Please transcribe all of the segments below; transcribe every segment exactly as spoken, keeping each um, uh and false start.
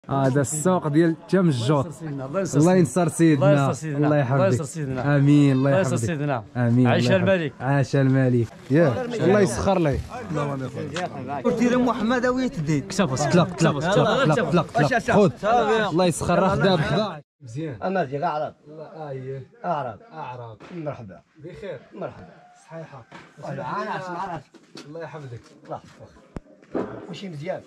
هذا السوق ديال تم الجوط. الله ينصر سيدنا، الله يحفظك. امين. الله يحفظك سيدنا. امين. عاش الملك، عاش الملك. يا الله يسخر ليه. دير محمدويه تدير كسبس طلق طلق طلق طلق طلق خذ. الله يسخر راه خدا بخضاع مزيان. اما ديك اعراب. اييه اعراب اعراب. مرحبا بخير. مرحبا. صحيحه. انا اسمع راسك. الله يحفظك. الله يحفظك. ماشي مزيان.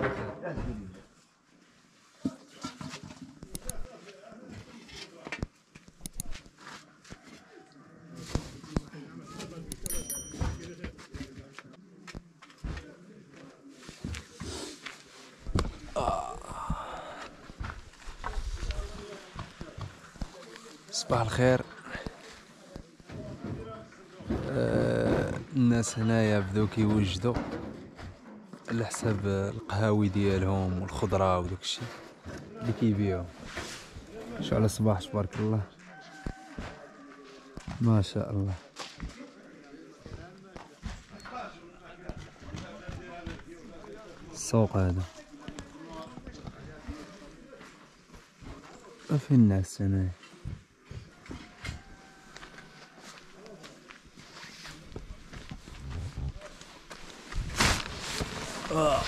صباح الخير. آه الناس هنايا بداو كيوجدوا على حساب القهاوي ديالهم والخضره وداك الشيء اللي كيبيعوا. شو على صباح تبارك الله ما شاء الله. السوق هذا ما في الناس هنا. آه.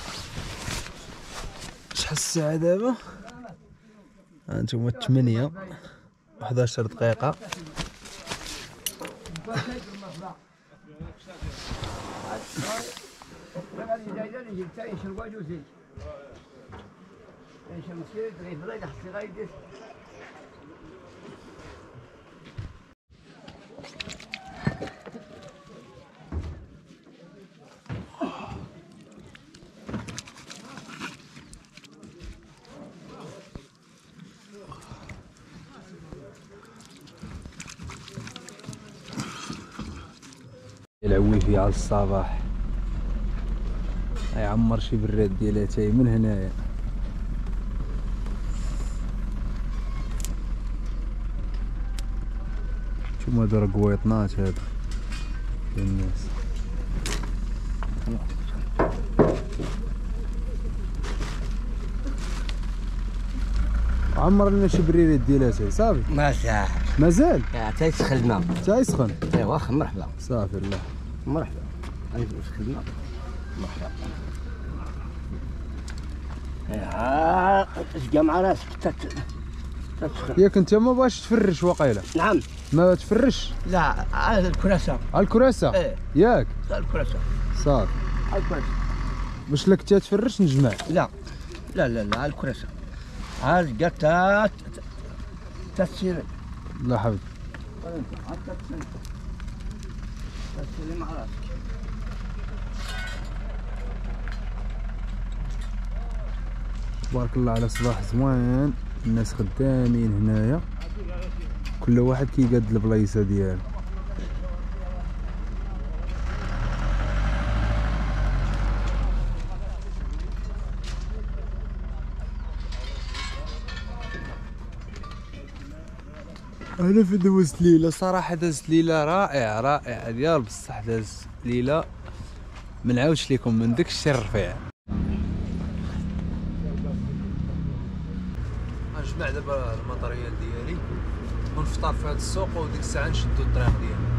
شحال الساعة دابا؟ هانتوما الثمانية واحد عشر دقيقة. العوي فيها على الصباح يعمر شي براد ديال اتاي من هنايا. نتوما هادو راه كويطنات هادو ديال الناس. عمر لنا شي بريرات ديال اتاي صافي. مازال مازال حتى يسخننا حتى يسخن. ايوا مرحبا صافي الله مرحبا. غادي نسخننا مرحبا. ها تلقى مع راسك تتسخن. ياك انت ما باغاش تفرش واقيلا؟ نعم. ما تفرش؟ لا على الكراسه. على الكراسه؟ ايه ياك؟ على الكراسه صافي. على الكراسه. باش لك انت تفرش نجمع؟ لا لا لا لا على الكراسه. ها تلقى تا تسير. الله يحفظك. تسير مع راسك. تبارك الله على صباح زوين. الناس خدامين هنايا كل واحد كيقاد البلايصه ديالو. انا في دوزت ليله صراحه، دازت ليله رائعه رائعه ديال بصح. دازت ليله ما نعاودش لكم من داك الشيء الرفيع. غنجمع دابا الماتريال ديالي ونفطر في هذا السوق وديك الساعه نشدو الطريق ديالنا.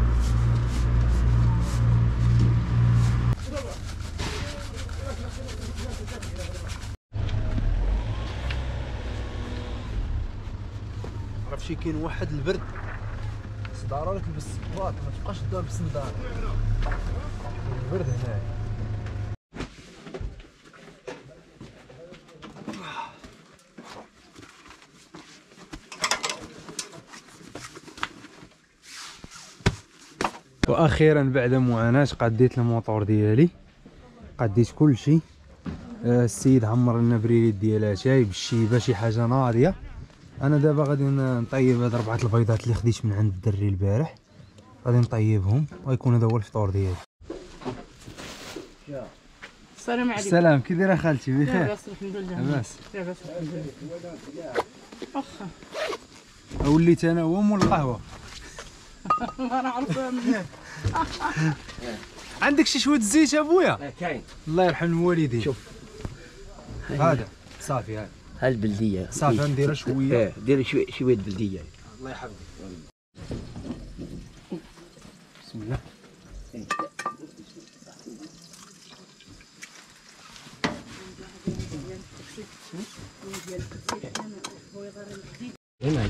عرفتي كاين واحد البرد ضروري تلبس الصباط، ما تبقاش تلبس نظار. البرد هنايا. واخيرا بعد معاناه قديت الموطور ديالي، قديت كلشي. السيد عمر لنا بريريت ديال اتاي بالشيبه شي حاجه ناضيه. انا دابا غادي نطيب هاد ربعه البيضات اللي خديت من عند الدري البارح، غادي نطيبهم ويكون هذا هو الفطور ديالي. السلام عليكم. السلام، كي دايره خالتي؟ بخير لاباس الحمد لله. لاباس لاباس الحمد لله. واخا وليت انا هو مول القهوه. ما نعرف. عندك شي شويه زيت ابويا؟ كاين. الله يرحم الوالدين. شوف هذا صافي هاي هالبلديه صافي نديرها شويه. ايه ديري شويه شويه بلديه. الله يحفظك. بسم الله. هنا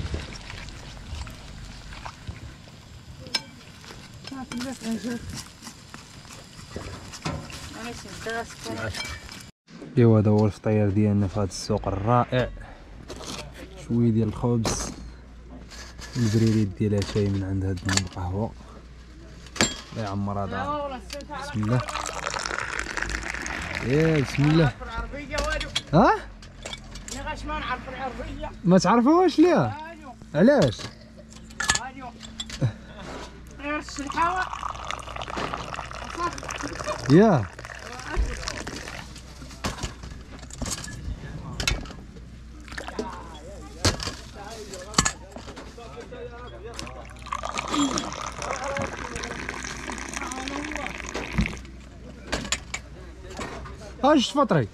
ايوا هذا هو الفطير ديالنا في هذا السوق الرائع. شويه ديال الخبز، البريريت ديالها شاي من عند هاد القهوه. الله يعمر هذا. بسم الله. يا بسم الله. ها؟ نغاش ما نعرف العربيه. ما تعرفوش ليه؟ علاش؟ غير الشلحاوه. يا اش فطري؟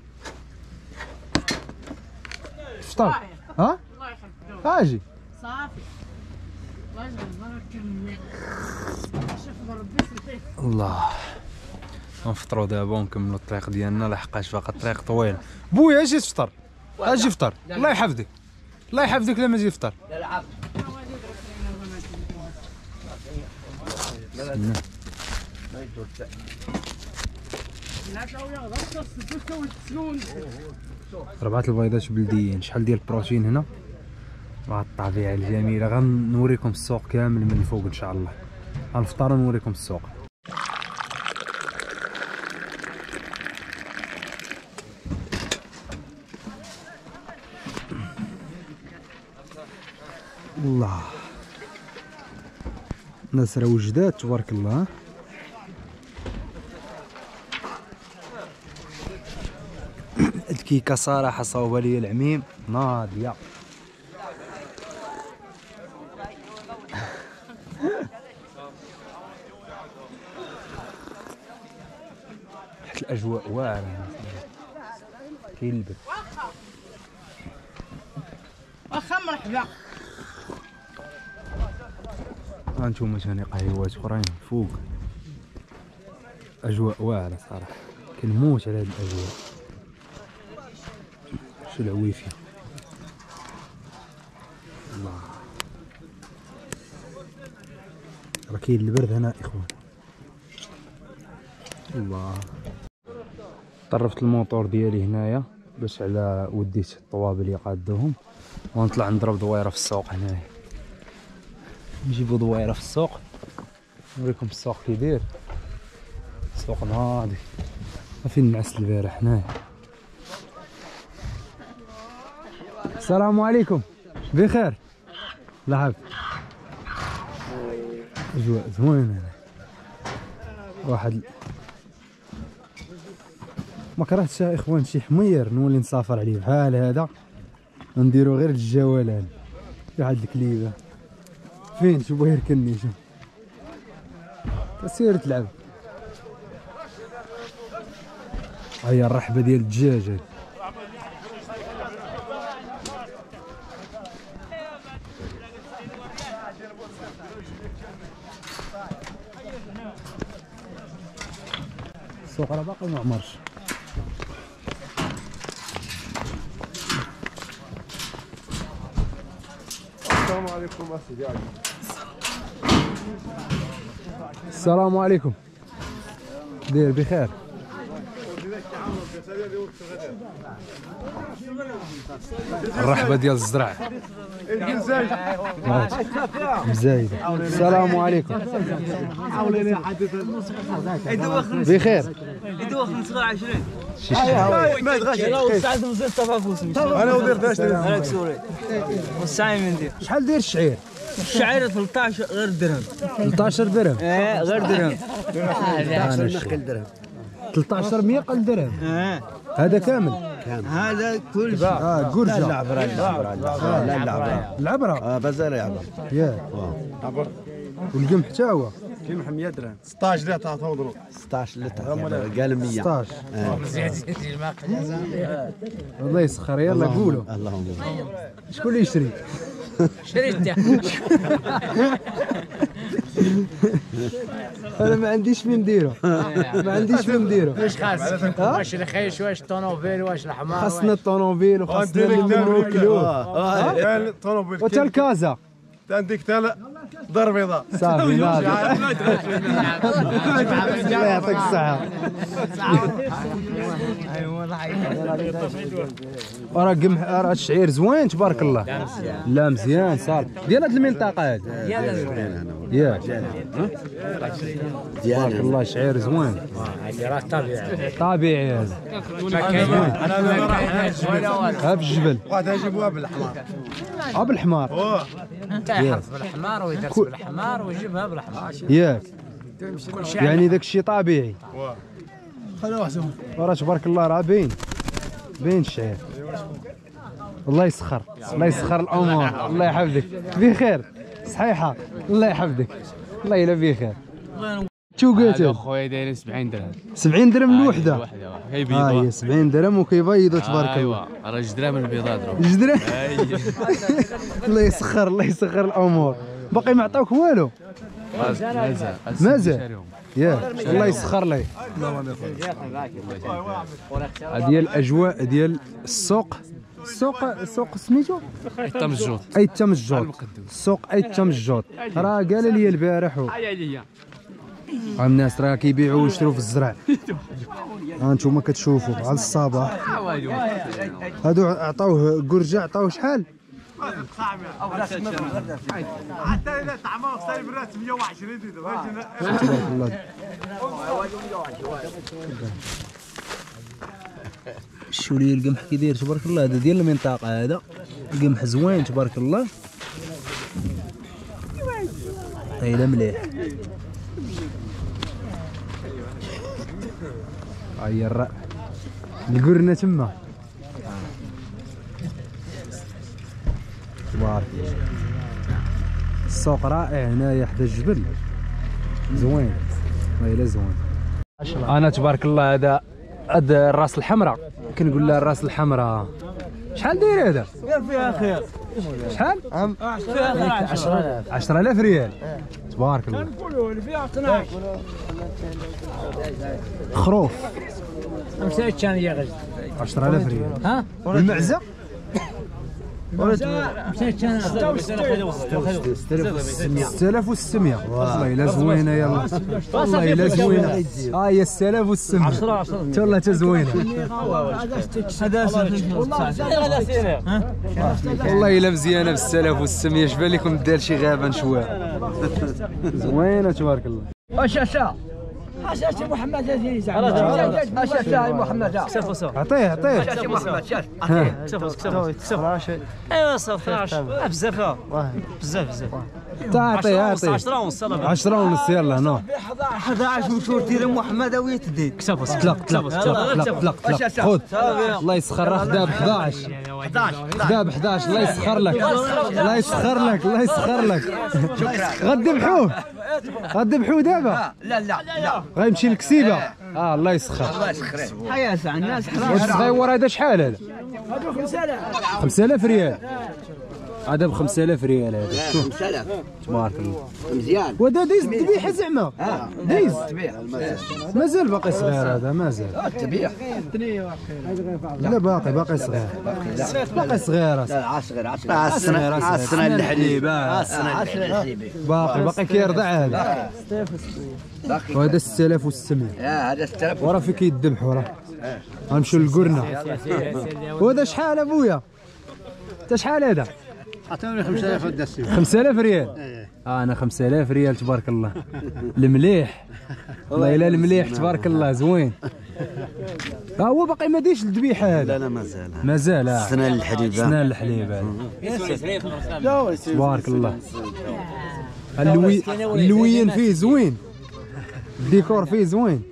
فطر. ها؟ الله يحفظك. اجي. صافي. الله يجعل بركه. شوف ربي سلطيك. الله نفطروا دابا ونكملوا الطريق ديالنا لحقاش باقا الطريق طويل. بويا اجي تفطر، اجي فطر. الله يحفظك، الله يحفظك لما تجي فطر. ربعة البيضات بلديين. شحال ديال البروتين هنا مع الطبيعة الجميلة. غنوريكم السوق كامل من الفوق ان شاء الله. غنفطر ونوريكم السوق. الله الناس راه وجدات تبارك الله. الكيكه صراحه صاوبه لي العميم ناضيه. الاجواء واعره كاين البرد. واخا مرحبا. هانتوما ثاني قهيوات اخرين فوق. اجواء واعره صراحه كنموت على هاد الاجواء. شو العويفيه. الله راه كاين البرد هنا اخوان. الله طرفت الموتور ديالي هنايا باش على وديت الطوابل اللي قادوهم، ونطلع نضرب دويره في السوق هنايا. نجيبو دويره في السوق نوريكم السوق كي داير. السوق ناضي ما فين نعس البارح هنايا. السلام عليكم بخير. لعب اجواء زوينه. واحد ما كرهتش يا اخوان شي حمير نولي نسافر عليه بحال هذا نديرو غير الجولان. واحد الكليبه فين شو بغا يركنني شوف تسير تلعب. هيا الرحبه ديال الدجاج. السوق راه باقي ما عمرش. السلام عليكم اسيدي. السلام عليكم. داير بخير؟ الرحبه ديال الزرع مزايده. السلام عليكم بخير. انا ودير داش هذاك سوري والساعي من دير. شحال داير الشعير؟ الشعير ثلاثطاش غير درهم. ثلاثطاش درهم. ايه غير درهم. ثلاثطاش مية قل درهم. اه هذا كامل. هذا كل شيء. اه قرجه. العبره العبره لا العبره العبره. اه بزاف العبره. ياه والقمح حتى هو. كاين مية درهم ستطاش لا تعتبروا ستطاش لتر قال مية ستطاش الله يسخر يلا قولوا اللهم شكون اللي يشري؟ شريته. انا ما عنديش فين نديرو ما عنديش فين نديرو واش خاصك؟ واش الخيش واش الطوموبيل واش الحمار؟ خاصنا الطوموبيل وخاصنا اللي نوكلوه كاين الطوموبيل وتا الكازا عندك تاع دار بيضاء صافي ناضي الله يعطيك الصحة راه قمح راه الشعير زوين تبارك الله لا مزيان صار ديال هاد المنطقة هادي ياك تبارك الله شعير زوين راه طبيعي طبيعي هذا ها في الجبل واحد يجيبوها بالحمار ها بالحمار انت يحرث بالحمار ويدرس بالحمار ويجيبها بالحمار ياك يعني داك الشيء طبيعي خلينا واحد راه تبارك الله راه باين باين الشعير الله يسخر الله يسخر الامور الله يحفظك بخير صحيحه الله يحفظك الله الا بخير شو قلت خويا دايرين سبعين درهم سبعين درهم الوحده الوحده هي اه بيضاء هي سبعين درهم وكيبيضوا تبارك الله ايوا راه جدرا من البيضاء درهم جدرا الله يسخر الله يسخر الامور باقي ما عطاوك والو مازال مازال ياك الله يسخر ليه ديال الاجواء ديال السوق السوق السوق سميتو تم الجوط اي تم الجوط السوق اي تم الجوط راه قال لي البارح ها الناس راه كيبيعوا ويشروا في الزرع ها انتوما كتشوفوا على الصباح هادو عطاوه قرجه عطاوه شحال حتى اذا طعمه خسر برات مية وعشرين تبارك الله شو لي القمح كي داير تبارك الله هذا ديال المنطقه هذا القمح زوين تبارك الله هايله مليح هاي الرا القرنه تما تبارك السوق رائع هنايا حدا الجبل زوين هايله زوين انا تبارك الله هذا هذا الراس الحمراء كنقول لها الراس الحمراء شحال داير هذا؟ قال فيها خير شحال؟ فيها خير عشرة آلاف ريال تبارك الله نقولوا اللي فيها اثناش خروف مشيت كان يا غزل عشرة آلاف ريال ها المعزه مشيت كان ستة آلاف وستمية والله الا زوينه يلا والله الا زوينه ها هي ستة آلاف وستمية عشرة عشرة والله تا زوينه والله الا مزيانه ب ستة آلاف وستمية شبان لكم دار شي غابه شويه زوينه تبارك الله واش اشا حشاش محمد هذه اشا اشا محمد عطيه عطيه شاف محمد شاف عطيه كسف كسف كسف ايوا صافي بزاف بزاف بزاف تعطي عطي عشرة ونص عشرة ونص يلا هنا أحد عشر مشهور ديال محمد ويا تديد طلق طلق طلق طلق طلق طلق خذ الله يسخر راه خدا ب أحد عشر خدا ب أحد عشر الله يسخر لك الله يسخر لك الله يسخر لك غتذبحوه غتذبحوه دابا لا لا لا غيمشي للكسيبه اه الله يسخر الله يسخر حياة الناس واش الصغيور هذا شحال هذا؟ خمسة آلاف ريال هذا ب خمسة آلاف ريال هذا شوف خمسة آلاف تبارك الله مزيان وهذا دايز الذبيحه زعما دايز تبيع مازال باقي صغير هذا مازال تبيع لا باقي باقي صغير باقي صغير عصغر عصغر عصنا عصنا الحليب عصنا الحليب باقي باقي كيرضع هذا وهذا ستة آلاف وستمية لا هذا ستة آلاف وراه في كيذبحوا راه غنمشيو للقرنه وهذا شحال ابويا انت شحال هذا؟ عطوني خمسة آلاف ودسي خمسة آلاف ريال اه انا خمسة آلاف ريال تبارك الله المليح والله الا المليح تبارك الله زوين ها هو باقي ما ديش الذبيحه هذا لا لا مازال مازال اه سنان الحليب سنان الحليب هذا تبارك الله اللوي اللوين فيه زوين الديكور فيه زوين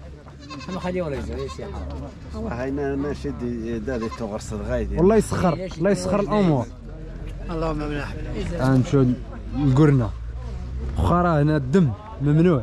هاينا ناشد دادي تغرس الغايدي والله يسخر الله يسخر الامور اللهم امنح غنمشيو للقرنه واخا راه هنا الدم ممنوع.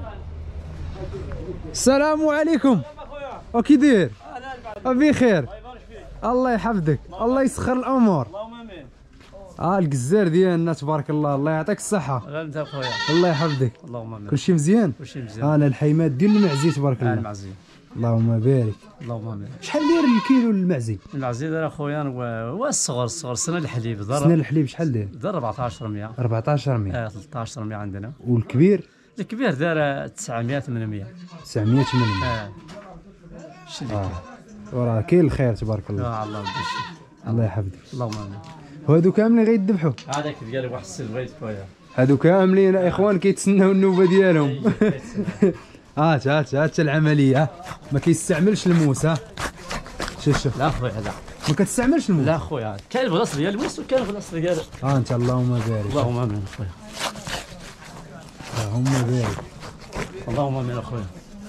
السلام عليكم. وكي داير؟ بخير. الله يحفظك، الله يسخر الامور. اه الجزار ديالنا تبارك الله، الله يعطيك الصحة. لا انت خويا. الله يحفظك. اللهم امين. كلشي مزيان؟ كلشي مزيان. انا الحيمات ديال المعزي تبارك الله. المعزي. اللهم بارك. اللهم امين. شحال داير الكيلو المعزي؟ المعزي داير اخويا هو الصغر الصغر سنه الحليب دار سنة الحليب شحال داير؟ دار أربعطاش مية. أربعطاش مية. اه ثلاثطاش مية عندنا. والكبير؟ الكبير دار تسعمية ثمانمية. تسعمية ثمانمية. اه شريك. اه وراه كاين الخير تبارك الله. اه الله يبارك. الله يحفظك. اللهم امين. وهادو كاملين غيدبحوا؟ هذاك ديال واحد السلويت خويا. هادو كاملين يا اخوان كيتسناو النوبه ديالهم. هات هات هات العمليه، ما كيستعملش الموس. ها شوف شوف. لا خويا لا ما كتستعملش الموس. لا خويا كاين البلاصه ديال الموس وكاين البلاصه ديال. ها انت اللهم بارك. اللهم امين خويا. اللهم بارك. اللهم امين اخويا.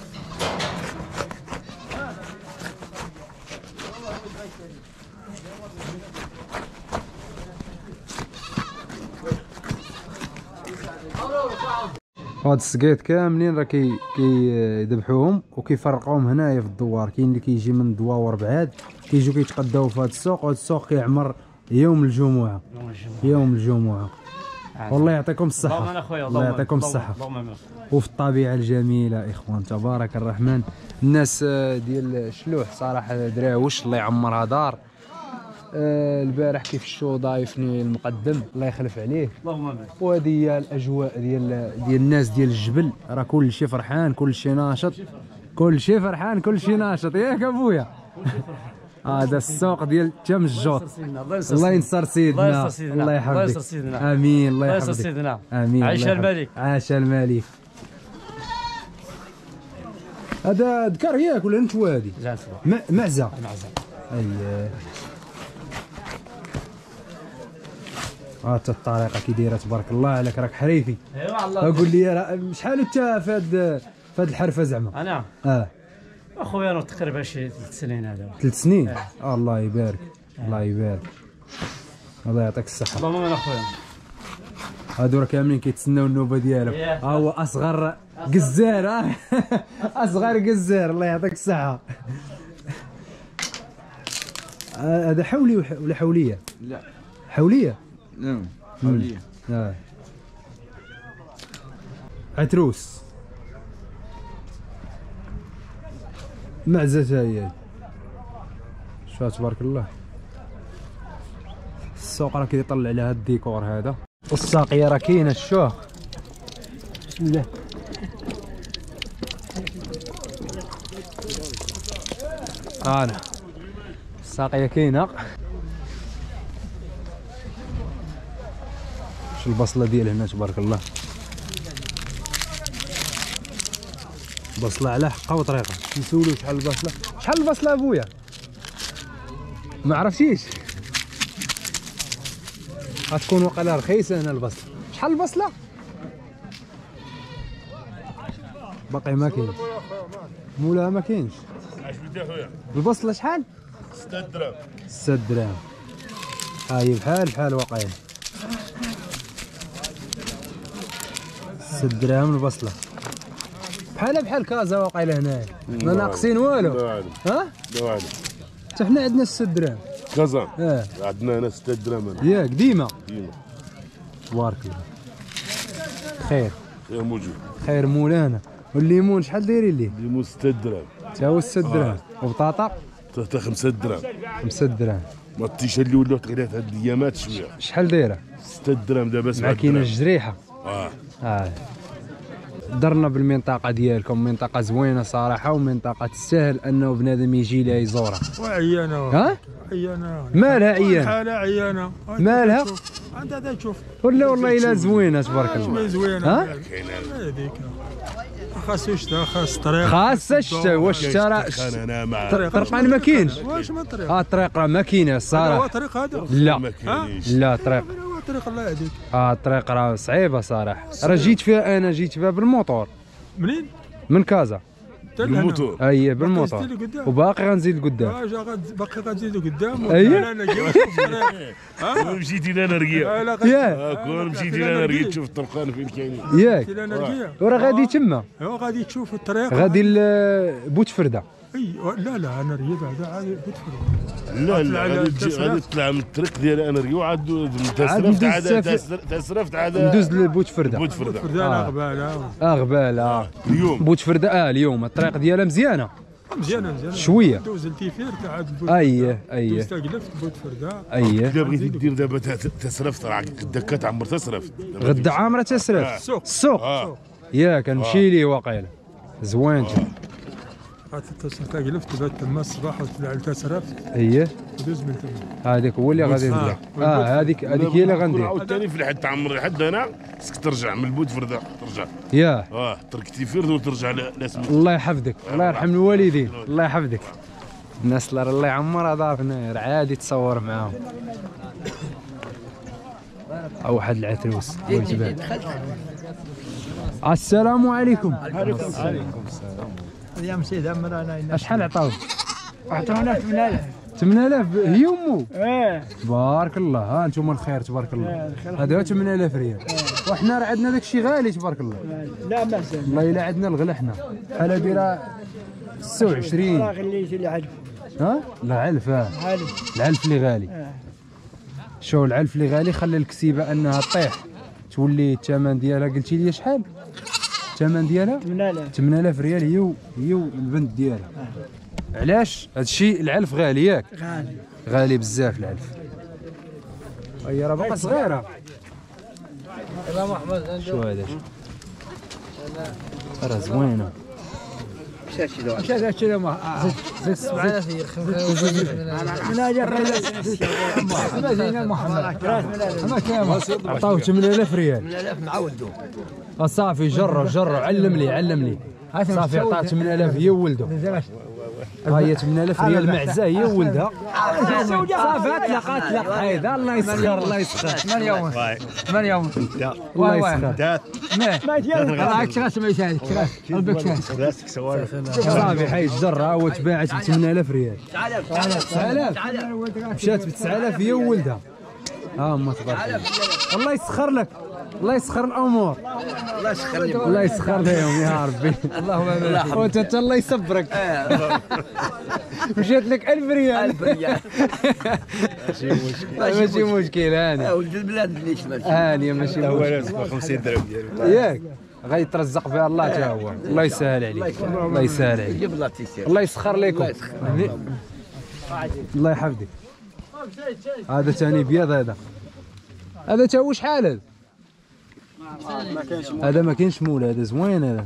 هاد السقيط كاملين راه كي كيذبحوهم وكيفرقوهم هنايا في الدوار. كاين اللي كيجي من دواور بعاد كيجيو كيتقداو في هاد السوق، وهاد السوق كيعمر يوم الجمعة. يوم الجمعة. والله يعطيكم الصحة. الله يعطيكم الصحة. وفي الطبيعة الجميلة إخوان تبارك الرحمن. الناس ديال الشلوح صراحة دراوش الله يعمرها دار. آه البارح كيف الشو ضايفني المقدم الله يخلف عليه. اللهم امين. وهذه هي الاجواء ديال ديال الناس ديال الجبل، راه كل شيء فرحان، كل شيء ناشط، كل شيء فرحان، كل شيء ناشط ياك ابويا. هذا السوق ديال تم الجوط. الله ينصر سيدنا. الله يحفظك. امين. الله يحفظك. امين. عاش الملك. عاش الملك. هذا ذكر ياك ولا نتوى هذه؟ معزه. معزه. اييه. ها حتى الطريقه كي دايره تبارك الله عليك، راك حريفي. ايوا الله. قول لي شحال انت في هاد في هاد الحرفه زعما؟ انا اه اخويا انا تقريبا شي ثلاث سنين هذا. ثلاث سنين؟ آه. الله يبارك. آه. الله يبارك. الله يعطيك الصحه. اللهم امين اخويا. هادو راه كاملين كيتسناو النوبه ديالهم. ها هو اصغر قزار. ها اصغر قزار. الله يعطيك الصحه. هذا حولي ولا حوليه؟ لا حوليه. نعم حوليه. اه عتروس. معزة هي. شوف تبارك الله. السوق راه كيطلع على هاد الديكور هذا. والساقيه راه كاينه الشوخ. بسم الله. انا الساقيه كاينه. شو البصله ديال هنا تبارك الله. بصله على حقها وطريقه. نسولو شحال البصله؟ شحال البصله ابويا؟ ما عرفتيش؟ غتكون وقيلا رخيصه هنا البصله. شحال البصله؟ باقي ما كاينش. مولاها ما كاينش. البصله شحال؟ ستة دراهم. ستة دراهم. هاي بحال بحال واقيلا. ستة دراهم البصله. بحال بحال كازا واقيلا هنايا. ما ناقصين والو. ها؟ لا والو. حتى حنا عندنا ستة دراهم. كازا. اه عندنا هنا ستة دراهم. ياك ديما. ديما. تبارك الله. خير. خير موجود. خير مولانا. والليمون شحال دايرين ليه؟ الليمون ستة دراهم. تا هو ستة دراهم. وبطاطا؟ حتى خمسة دراهم. خمسة دراهم. ما التيشيرت اللي ولاو تغيرات هاد الايامات شويه. شحال دايره؟ ستة دراهم دابا سبعة مع دراهم. كاينه الجريحه. اه اه درنا بالمنطقه ديالكم منطقه زوينه صراحه، ومنطقه تستاهل انه بنادم يجي لها يزورها. وعيانه. ها؟ عيانه. مالها عيانه؟ حالها عيانه. مالها؟ انت هذا تشوف. ولا والله الا زوينه تبارك الله. زوينه. ها؟ هذيك خاصو الشتا، خاص الطريق. خاص الشتا. واش الشتا راه انا مع طرقان ما كاينش. واش من طريق؟ اه الطريق راه ما كاينه هو الصراحه. طريق هذا؟ لا ما كاينش. لا طريق. هو طريق الله يهديك. اه الطريق راه صعيبه صراحه. راه جيت فيها انا جيت فيها بالموطور منين؟ من كازا. بالموتور. اييه بالموتور. غتزيد لقدام. وباقي غنزيد لقدام. اه جا غد- باقي غتزيد لقدام. أييه. انا نرقيه ونشوف الطريق. ها مشيتي لنا رقيه آه، لا غد- ياك آه، كون مشيتي لنا رقيه تشوف الطرقان فين كاينين. ياك مشيتي لنا رقيه. وراه غادي تما ايوا غادي تشوف الطريق. غادي لبوتفرده. اي لا لا انا رقيه بعدا عاد بتفرق. لا لا على غادي تجي- التسريف. غادي تطلع من الطريق ديال انا رقيه وعاد ندوز تسرفت عاد السفر. تسرفت عاد ندوز لبوتفرده. بوتفرده فردانا غباله. اه غباله. اليوم بوتفرده اه اليوم الطريق ديالها مزيانه مزيانه مزيانه. شويه. دوز التيفير تاع عاد البوت. اييه اييه دوز تقلفت بوت فردا. اييه اذا بغيتي دير دابا ت- تسرفت راه غدا كتعمر تسرفت دابا غدا عامره تسرف. السوق. السوق اه ياك كنمشي ليه واقيلا زوين. عاد تقلفت بات تما الصباح وطلع التسرفت اييه ودوز من تما. هذيك هو اللي غادي ندير. آه. اه هذيك هذيك هي اللي غندير. عاوتاني في الحد تعمر لحد هنا خصك ترجع من البوتفرده ترجع ياه اه ترك تيفير وترجع لاسمك. الله يحفظك الله يرحم الوالدين الله يحفظك. الناس اللي راه الله يعمرها دار هنا راه عادي تصور معاهم. او واحد العتروس والجبال. السلام عليكم. يا مسيد عمرنا اشحال عطاوك؟ عطونا ثمانية آلاف. ثمانية آلاف هي امو. ايه تبارك الله ها انتم الخير تبارك الله. هذا ثمانية آلاف ريال وحنا راه عندنا داك الشيء غالي تبارك الله. لا بأس. والله الا عندنا الغلا حنا بحال هادي راه ستة وعشرين. راه خليتي اللي عاد ها لا علف اه عالي. العلف اللي غالي. شو العلف اللي غالي خلى الكسيبه انها طيح تولي الثمن ديالها قلتي لي شحال؟ الثمن ديالها ثمانية آلاف. ثمانية آلاف ريال هي و- هي والبنت ديالها. علاش؟ هذا الشيء العلف غالي ياك؟ غالي. غالي بزاف العلف. هي راه باقا صغيره. شو هذا؟ راه زوينه. مش هذا الشيء ما زيد سبعة آلاف من اجل زين محمد. ما كان عطاو ثمانية آلاف ريال. ثمانية آلاف مع ولده. آه صافي جرو جرو علم لي علم لي. صافي عطاه ثمانية آلاف هي وولده. ها هي ثمانية آلاف ريال معزه هي وولدها. صافي اطلق اطلق هيدا الله يسخر الله يسخر. ثمانية ونص. ثمانية ونص. الله يسخر. ما ديالك راك شراس ما يسالك شراس قلبك شراس. صافي حيت جرها وتباعت ب ثمانية آلاف ريال. تسعة آلاف مشات ب تسعة آلاف هي وولدها. ها ما تبارك الله. الله يسخر لك الله يسخر الامور. الله يسخر لي. الله يسخر لهم يا ربي. اللهم امين. وانت الله يصبرك. مشات لك ألف ريال. ألف ريال. ماشي مشكل هاني ولد البلاد ليش ماشي. هاني ماشي مشكل. خمسين درهم ديالو ياك غيترزق بها الله حتى هو. الله يسهل عليك الله يسهل عليك. جيب الله تيسير. الله يسخر لكم. الله يحفظك. هذا ثاني بيض هذا. هذا تا هو شحال هذا؟ هذا ما كاينش مول هذا زوين هذا.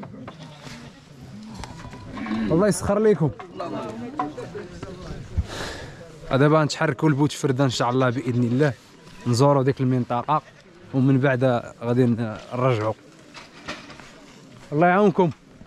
الله يسخر لكم. دابا نتحركوا لبوتفرده ان شاء الله باذن الله نزوروا ديك المنطقه ومن بعد غادي نرجعوا. الله يعاونكم.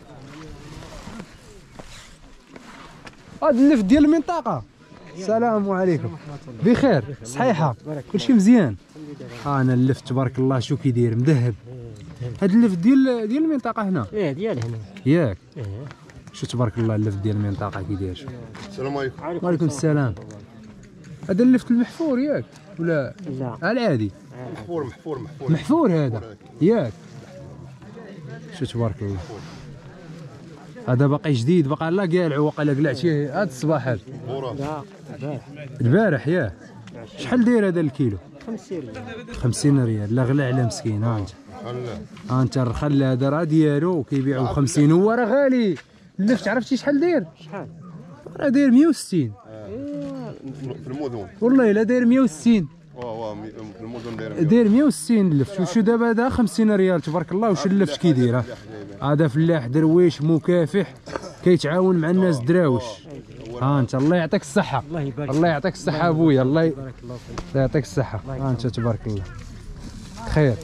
هذا اللف ديال المنطقه. السلام عليكم. بخير صحيحه كلشي مزيان. ها انا اللف تبارك الله شو كي داير مذهب. هذا اللف ديال ديال المنطقه هنا. ايه ديال هنا. ياك شو تبارك الله اللف ديال المنطقه كي داير. شو السلام عليكم. وعليكم السلام. هذا اللفت المحفور ياك ولا لا العادي؟ محفور محفور محفور محفور هذا ياك. شو تبارك الله. هذا باقي جديد باقي لا قالعو وقيلا قلعتيه هذا الصباح هذا. لا البارح ياه. شحال داير هذا الكيلو؟ خمسين ريال. خمسين ريال. لا غلا على مسكين. ها انت ها انت الرخل هذا راه ديالو كيبيعو خمسين هو راه غالي. اللفت عرفتي شحال داير؟ شحال؟ راه داير مية وستين. في المدن. والله الا داير مية وستين. واه واه في المدن داير داير مية وستين اللفت. وشو دابا هذا خمسين ريال تبارك الله. وش اللفت كي داير؟ هذا فلاح درويش مكافح كيتعاون مع الناس دراوش. ها انت الله يعطيك الصحة. الله يبارك. الله يعطيك الصحة ابويا. الله ي... الله يعطيك الصحة. ها انت تبارك الله. خير.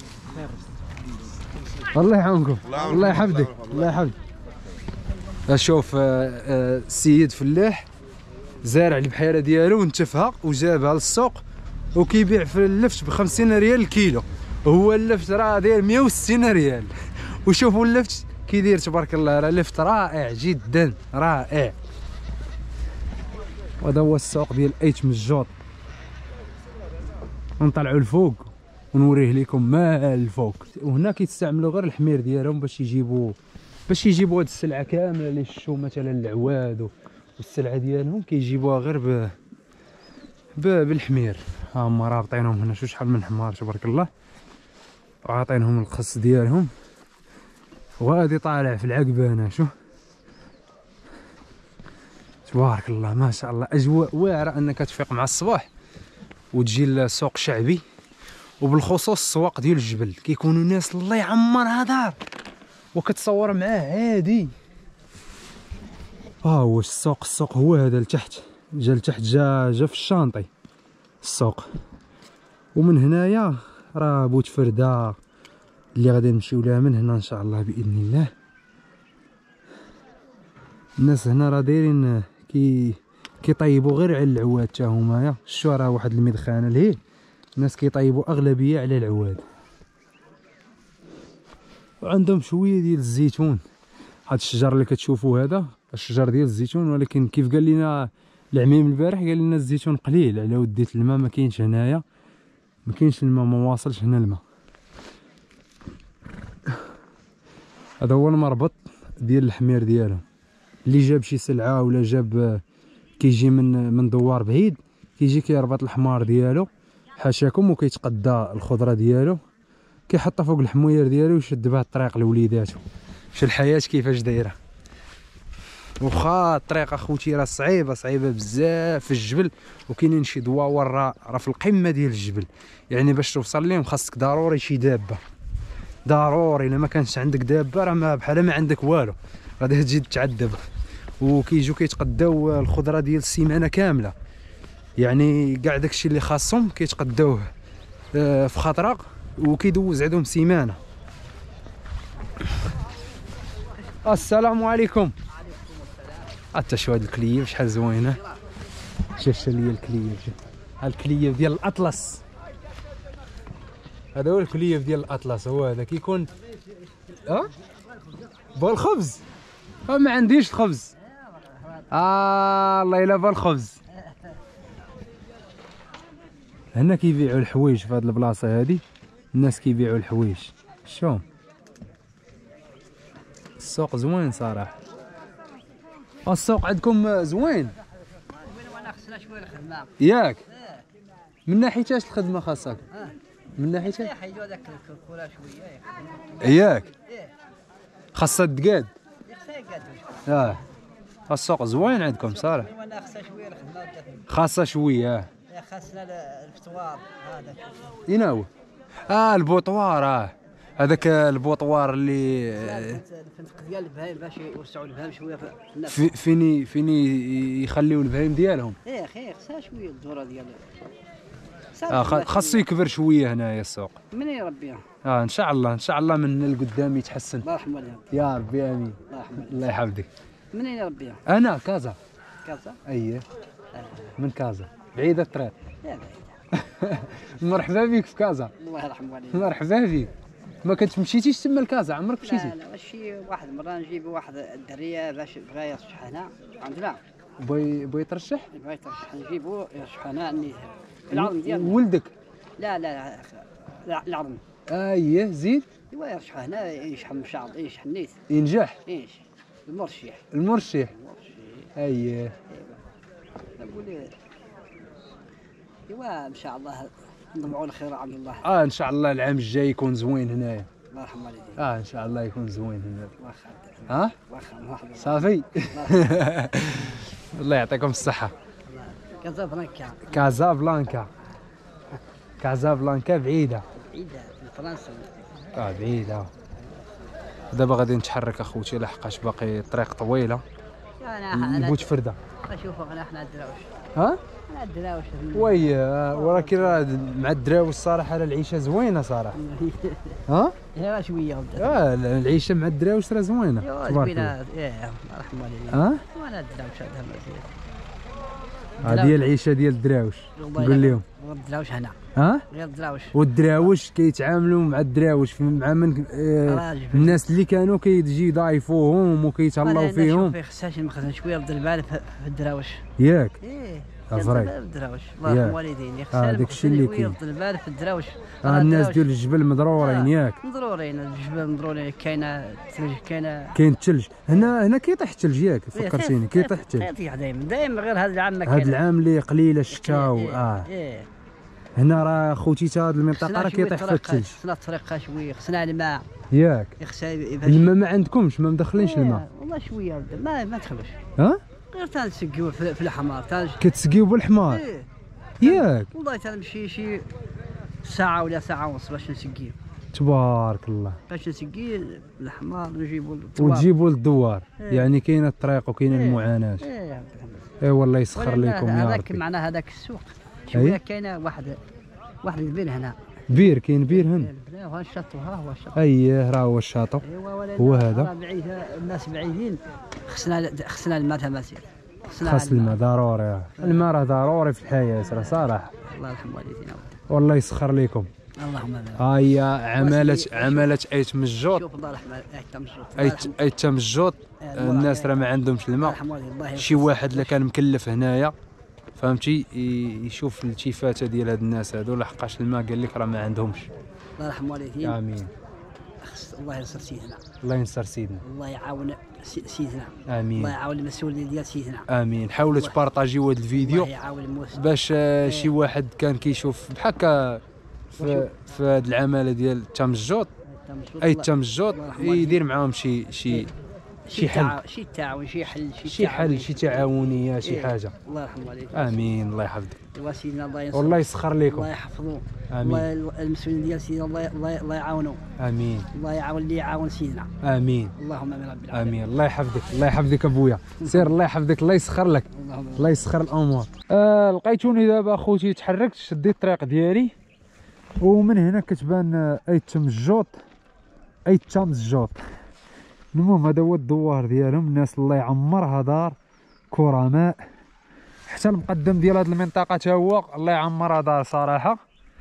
الله يعاونكم. الله يحفظك. الله يحفظك. اشوف السيد فلاح زارع البحيرة ديالو ونتفها وجابها للسوق وكيبيع في اللفت ب خمسين ريال الكيلو. هو اللفت راه داير مية وستين ريال. وشوفوا اللفت كي داير تبارك الله، راه لفت رائع جدا رائع. وهذا هو السوق ديال ايت مجوط. نطلعوا الفوق ونوريه لكم ما الفوق. وهنا كيستعملوا غير الحمير ديالهم باش يجيبوا باش يجيبوا هاد السلعه كامله اللي شفتوا مثلا العواد والسلعه ديالهم كيجيبوها غير ب... ب... بالحمير. ها هما رابطينهم هنا، شو شحال من حمار تبارك الله، وعاطينهم الخص ديالهم. وغادي طالع في العقبه هنا، شو تبارك الله ما شاء الله. اجواء واعره انك تفيق مع الصباح وتجي لسوق شعبي، وبالخصوص السواق ديال الجبل كيكونوا ناس الله يعمرها دار وكتصور معاه عادي. ها هو السوق، السوق هو هذا لتحت، جا لتحت، جا جا في الشانطي السوق. ومن هنايا راه بوتفرده اللي غادي نمشيو لها من هنا ان شاء الله باذن الله. الناس هنا راه دايرين كي كيطيبوا غير على العواد حتى هما. شتو راه واحد المدخانه لهيه، الناس كيطيبوا اغلبيه على العواد. وعندهم شويه ديال الزيتون. هاد الشجر اللي كتشوفوا هذا الشجر ديال الزيتون، ولكن كيف قال لنا العميم البارح قال لنا الزيتون قليل على وديت الماء، ما كاينش هنايا، ما كاينش الماء، ما واصلش هنا الماء. هذا هو المربط ديال الحمير ديالهم. اللي جاب شي سلعه ولا جاب كيجي من من دوار بعيد كيجي كيربط الحمار ديالو حاشاكم وكيتقدى الخضره ديالو، كيحطها فوق الحموير ديالو ويشد بها الطريق لوليداتو. شوف الحياه كيفاش دايره. واخا الطريق اخوتي راه صعيبه صعيبه بزاف في الجبل، وكاينين شي دواور راه راه في القمه ديال الجبل، يعني باش توصل ليهم خاصك ضروري شي دابه، ضروري. الا ما كانش عندك دابه راه ما بحال ما عندك والو، غادي تجي تعذب. وكيجيو كيتقداو الخضره ديال السيمانه كامله، يعني كاع داكشي اللي خاصهم كيتقداوه في خطره وكيدوز عندهم سيمانه. السلام عليكم. حتى شو هاد الكليب شحال زوينه. شوف لي الكليب، ها الكليب ديال الاطلس. هذا هو الكليب ديال الاطلس، هو هذا كيكون ها بغى الخبز. ها ما عنديش الخبز. اه الله الا بغى الخبز. هنا كيبيعوا الحوايج في هاد البلاصه هادي، الناس كيبيعوا الحوايج. شو السوق زوين صراحه. السوق عندكم زوين ياك؟ من ناحيه اش الخدمه خاصك؟ من ناحيه اش؟ يحيدوا هذاك الكوره شويه ياك خاصها الدقاد. اه السوق زوين عندكم صراحه. خاصها شويه الخدمه، خاصها شويه. اه خاصنا الفطوار هذا. اين هو؟ اه البوطوار. اه هذاك البوطوار اللي الفندق ديال البهايم باش يوسعوا البهايم شويه في في فيني فيني يخليو البهايم ديالهم. ايه خير خاصها شويه الدوره ديال اه خاصو يكبر شويه هنايا السوق. من يربيها. اه ان شاء الله ان شاء الله من القدام يتحسن. الله يرحم والديك. يا ربي امين. الله يرحم الله يحفظك. منين يربيها؟ انا كازا. كازا؟ اييه آه. من كازا بعيده الطريق. لا بعيده. مرحبا بك في كازا. الله يرحم والديك. مرحبا بك. ما كنت مشيتيش تما لكازا؟ عمرك مشيتي؟ لا لا ماشي. واحد المره نجيب واحد الدريه باش بغا يرشح هنا عندنا. بغي بغي يترشح؟ بغا يترشح نجيبو يرشح هنا نيت العظم ديالنا. ولدك؟ لا لا لا العظم. اييه زيد. ايوا يرشح هنا يشحن مشاط يشحن نيت. ينجح؟ ايش المرشح. المرشح. اييه. نقول ايوا ان شاء الله نضمعوا الخير عند الله. اه ان شاء الله العام الجاي يكون زوين هنايا. الله يرحم والديك. اه ان شاء الله يكون زوين هنا. واخا. ها؟ واخا صافي. الله يعطيكم الصحة. كازابلانكا. كازابلانكا. كازابلانكا بعيدة. بعيدة من فرنسا. اه بعيدة. دابا غادي نتحرك اخوتي لحقاش باقي الطريق طويلة. انا بوتفردة. شوفوا انا حنا الدراوش. ها؟ حنا الدراوش. وي ولكن راه مع الدراوش الصراحة راه العيشة زوينة صراحة. ها؟ ايوا شوية. اه العيشة مع الدراوش راه زوينة. تبارك الله. ايه الله يرحم والديك. ها؟ وانا الدراوش هذا مزيان. هذه العيشه ديال الدراوش. قول لهم غير الدراوش هنا. ها غير الدراوش. والدراوش كيتعاملوا مع الدراوش مع من آه الناس اللي كانوا كيجي يضايفوهم وكيتهلاو فيهم. ما خصهاش المخزن شويه يرد البال في الدراوش. ياك ايه افريق الدراوش الله يرحم والديني. اه داك الشيء اللي كاين. يرد البال في الدراوش. اه الناس ديال الجبل مضرورين ياك. مضرورين الجبل مضرورين. كاينه الثلج كاينه كاين الثلج هنا هنا كيطيح الثلج ياك فكرتيني كيطيح الثلج. كيطيح دائما دائما غير هذا العام ما كاين. هذا العام اللي قليله الشتاء اه ايه هنا راه خوتي تا هذه المنطقه راه كيطيح فيها الثلج. خصنا الطريق شويه خصنا الماء ياك. الماء ما عندكمش ما مدخلينش الماء والله شويه ما ما تخلوش. ها غير تنسقيو في الحمار تاج كتسقيو بالحمار. إيه. ياك والله تنمشي شي ساعه ولا ساعه ونص باش نسقيو. تبارك الله. باش نسقي الحمار نجيبو وتجيبوا للدوار. إيه. يعني كاينه الطريق وكاينه إيه. المعاناه. ايه اي والله يسخر لكم يا ربي. هذاك معناها هذاك السوق شويه كاينه واحد واحد البير هنا. بير كاين بير هنا. ها الشاطو ها هو الشاطو. اييه راه هو الشاطو. ايوا هو هذا. بعيد الناس بعيدين خصنا خصنا الماء تماثيل. خاص الماء ضروري. الماء راه ضروري في الحياه راه صراحه. الله يرحم والدينا. والله يسخر لكم. اللهم امين. ها هي عماله عماله ايت مجوط. شوف الله يرحم ايت مجوط. ايت ايت مجوط الناس راه ما عندهمش الماء. شي واحد اللي كان مكلف هنايا فهمتي يشوف التيفاته ديال هاد الناس هادو لحقاش الماء قال لك راه ما عندهمش. الله يرحم والدينا. امين. الله ينصر سيدنا. الله ينصر سيدنا. الله يعاون سيدنا. امين. الله يعاون المسؤولين ديال سيدنا. امين. حاولوا تبارطاجيو هذا الفيديو باش شي واحد كان كيشوف بحال هكا في في هذه العماله ديال التمجوط اي التمجوط يدير معاهم شي شي شي حل شي تعاون شي حل شي حل شي تعاونيه شي حاجه. الله يرحم والديك. امين. الله يحفظك. ايوا سيدنا الله ينصر. والله يسخر لكم. الله يحفظو. امين. الله المسؤولين ديال سيدنا الله الله الله يعاونوا. امين. الله يعاون اللي يعاون سيدنا. امين. اللهم امين رب العالمين. امين. الله يحفظك الله يحفظك ابويا. سير الله يحفظك الله يسخر لك. الله يسخر الامور. آه لقيتوني دابا اخوتي تحركت شديت الطريق ديالي ومن هنا كتبان اي تمجوط اي تمجوط. المهم هذا هو الدوار ديالهم. الناس الله يعمرها دار كرماء. حتى المقدم ديال هذه المنطقه تا هو الله يعمرها دار صراحه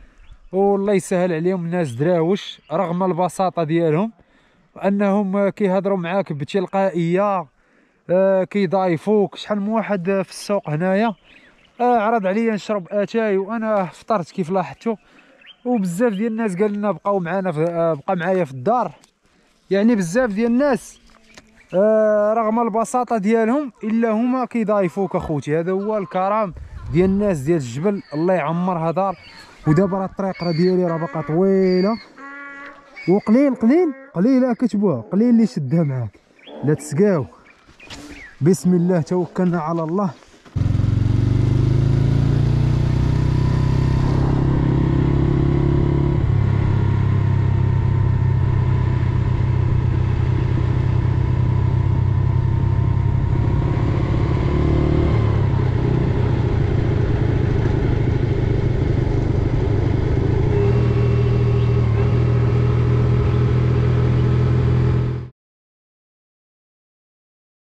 والله يسهل عليهم. الناس دراوش رغم البساطه ديالهم وانهم كيهضروا معاك بتلقائيه آه كيضايفوك. شحال من واحد في السوق هنايا آه عرض عليا نشرب اتاي وانا فطرت كيف لاحظتوا وبزاف ديال الناس قال لنا بقاو معنا آه بقى معايا في الدار. يعني بزاف ديال الناس آه رغم البساطه ديالهم الا هما كيضايفوك اخوتي. هذا هو الكرم ديال الناس ديال الجبل الله يعمرها دار. ودابا راه الطريق راه ديالي راه باقا طويله وقليل قليل قليله كتبوها قليل اللي شدها معاك. لا تسقاو. بسم الله توكلنا على الله.